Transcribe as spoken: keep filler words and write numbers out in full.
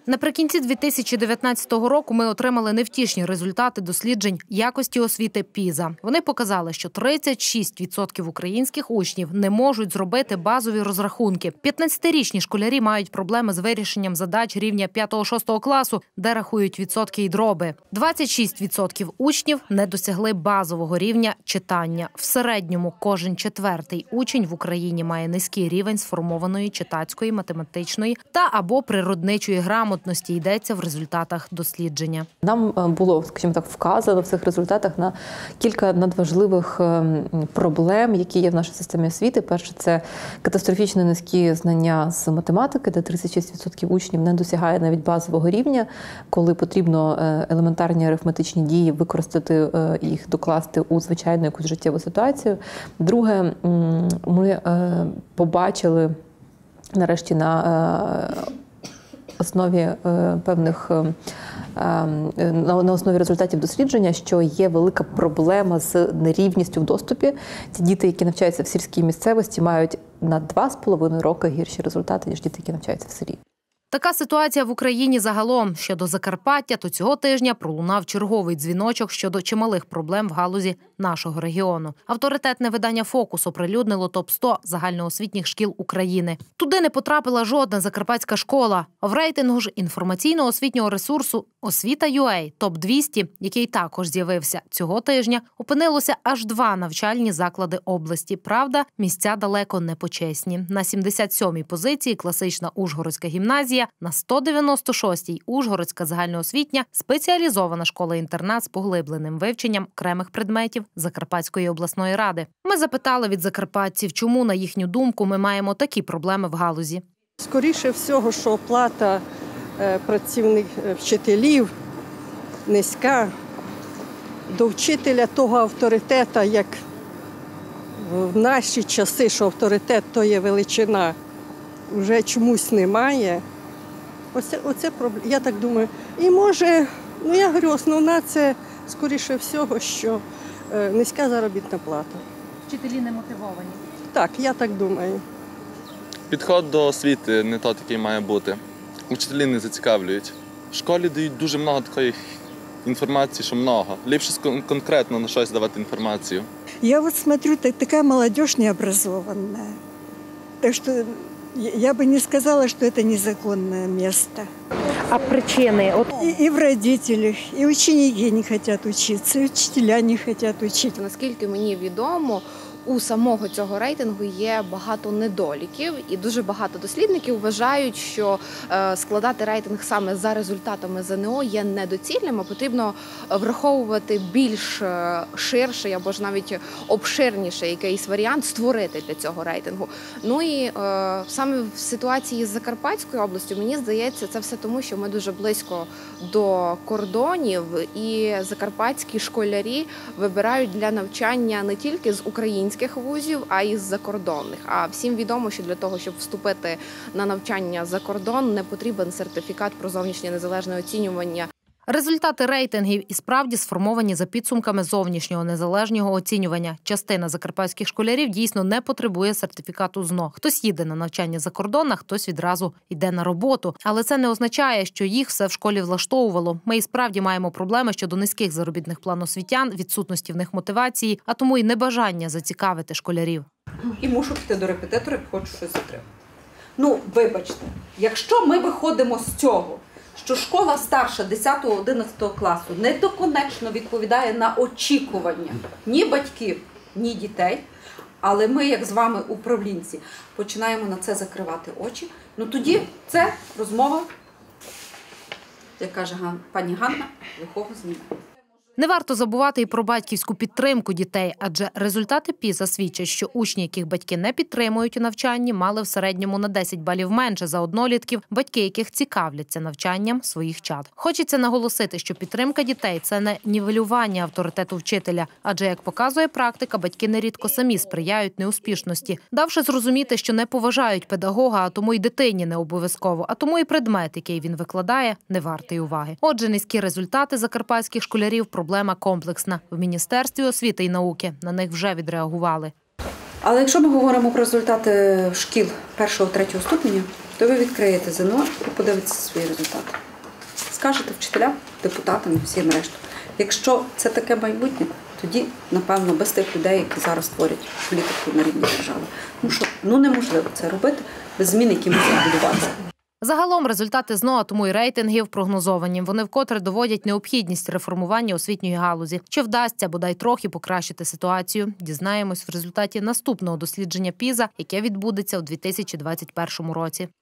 Наприкінці дві тисячі дев'ятнадцятого року ми отримали невтішні результати досліджень якості освіти піза. Вони показали, що тридцять шість відсотків українських учнів не можуть зробити базові розрахунки. п'ятнадцятирічні школярі мають проблеми з вирішенням задач рівня п'ятого-шостого класу, де рахують відсотки і дроби. двадцять шість відсотків учнів не досягли базового рівня читання. В середньому кожен четвертий учень в Україні має низький рівень сформованої читацької, математичної та або природничої грамотності. Йдеться в результатах дослідження. Нам було, скажімо так, вказано в цих результатах на кілька надважливих проблем, які є в нашій системі освіти. Перше – це катастрофічно низькі знання з математики, де тридцять шість відсотків учнів не досягає навіть базового рівня, коли потрібно елементарні арифметичні дії використати, їх докласти у звичайну якусь життєву ситуацію. Друге, ми побачили нарешті на основі певних на основі результатів дослідження, що є велика проблема з нерівністю в доступі. Ті діти, які навчаються в сільській місцевості, мають на два з половиною роки гірші результати, ніж діти, які навчаються в селі. Така ситуація в Україні загалом. Щодо Закарпаття, то цього тижня пролунав черговий дзвіночок щодо чималих проблем в галузі нашого регіону. Авторитетне видання «Фокус» оприлюднило топ сто загальноосвітніх шкіл України. Туди не потрапила жодна закарпатська школа. В рейтингу ж інформаційно-освітнього ресурсу «Освіта.ю.А» топ двісті, який також з'явився цього тижня, опинилося аж два навчальні заклади області. Правда, місця далеко не почесні. На сімдесят сьомій позиції класична Ужгородська гімназія, на сто дев'яносто шостій Ужгородська загальноосвітня спеціалізована школа-інтернат з поглибленим вивченням окремих предметів Закарпатської обласної ради. Ми запитали від закарпатців, чому, на їхню думку, ми маємо такі проблеми в галузі. Скоріше всього, що оплата працівних вчителів низька, до вчителя того авторитета, як в наші часи, що авторитет – то є величина, вже чомусь немає. Оце, оце проблема, я так думаю. І може, ну я говорю, основна це, скоріше всього, що е, низька заробітна плата. Вчителі не мотивовані? Так, я так думаю. Підход до освіти не той, який має бути. Вчителі не зацікавлюють. В школі дають дуже багато такої інформації, що много. Ліпше конкретно на щось давати інформацію. Я вот смотрю, так, такая молодежь необразованная. Так что я бы не сказала, что это незаконное место. А причины? И, и в родителях, и ученики не хотят учиться, и учителя не хотят учить. Наскільки мені відомо, у самого цього рейтингу є багато недоліків, і дуже багато дослідників вважають, що складати рейтинг саме за результатами ЗНО є недоцільним, а потрібно враховувати більш ширший або ж навіть обширніший якийсь варіант створити для цього рейтингу. Ну і е, саме в ситуації з Закарпатською областю, мені здається, це все тому, що ми дуже близько до кордонів, і закарпатські школярі вибирають для навчання не тільки з українських вузів, а й з закордонних. А всім відомо, що для того, щоб вступити на навчання за кордон, не потрібен сертифікат про зовнішнє незалежне оцінювання. Результати рейтингів і справді сформовані за підсумками зовнішнього незалежного оцінювання. Частина закарпатських школярів дійсно не потребує сертифікату ЗНО. Хтось їде на навчання за кордон, а хтось відразу йде на роботу. Але це не означає, що їх все в школі влаштовувало. Ми і справді маємо проблеми щодо низьких заробітних план освітян, відсутності в них мотивації, а тому й небажання зацікавити школярів. І мушу піти до репетитора, хочу щось отримати. Ну, вибачте, якщо ми виходимо з цього, що школа старша десятого-одинадцятого класу недоконечно відповідає на очікування ні батьків, ні дітей, але ми, як з вами, управлінці, починаємо на це закривати очі, ну тоді це розмова, як каже пані Ганна, лихого зніме. Не варто забувати і про батьківську підтримку дітей, адже результати піза свідчать, що учні, яких батьки не підтримують у навчанні, мали в середньому на десять балів менше за однолітків, батьки яких цікавляться навчанням своїх чад. Хочеться наголосити, що підтримка дітей – це не нівелювання авторитету вчителя, адже, як показує практика, батьки нерідко самі сприяють неуспішності, давши зрозуміти, що не поважають педагога, а тому й дитині не обов'язково, а тому і предмет, який він викладає, не вартий уваги. Отже, низькі результати закарпатських школярів – проблема комплексна. В Міністерстві освіти і науки на них вже відреагували. Але якщо ми говоримо про результати шкіл першого-третього ступеня, то ви відкриєте ЗНО і подивитеся свої результати. Скажете вчителям, депутатам і всім решту. Якщо це таке майбутнє, тоді, напевно, без тих людей, які зараз творять політику на рівні держави. Тому що ну, неможливо це робити без змін, які мусять будуватися. Загалом результати ЗНО, а тому й рейтингів прогнозовані. Вони вкотре доводять необхідність реформування освітньої галузі. Чи вдасться бодай трохи покращити ситуацію, дізнаємось в результаті наступного дослідження піза, яке відбудеться у дві тисячі двадцять першому році.